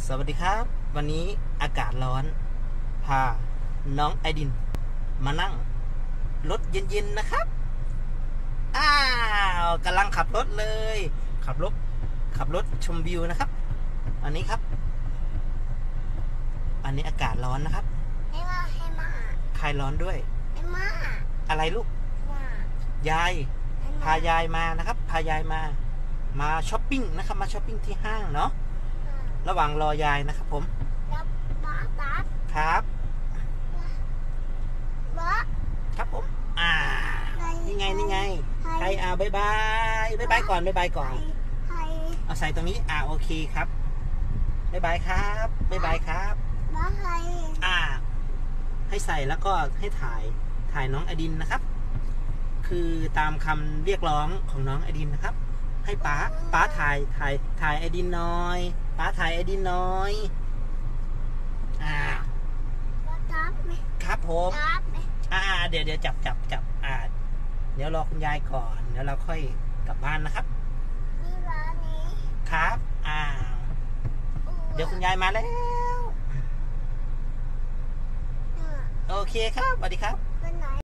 สวัสดีครับวันนี้อากาศร้อนพาน้องไอดินมานั่งรถเย็นๆนะครับกำลังขับรถเลยขับรถชมวิวนะครับอันนี้ครับอันนี้อากาศร้อนนะครับให้มาคลายร้อนด้วยให้มาอะไรลูกยายพายายมานะครับพายายมาช้อปปิ้งนะครับมาช้อปปิ้งที่ห้างเนาะระหว่างรอยายนะครับผมครับครับผมนี่ไงใครบ๊ายบายก่อนเอาใส่ตรงนี้โอเคครับบ๊ายบายครับให้ใส่แล้วก็ให้ถ่ายน้องไอดินนะครับคือตามคำเรียกร้องของน้องไอดินนะครับให้ป้าถ่ายไอดินน้อยป้าถ่ายไอดินน้อยครับผมเดี๋ยวจับเดี๋ยวรอคุณยายก่อนเดี๋ยวเราค่อยกลับบ้านนะครับนี่ร้านนี้ครับเดี๋ยวคุณยายมาแล้วโอเคครับสวัสดีครับ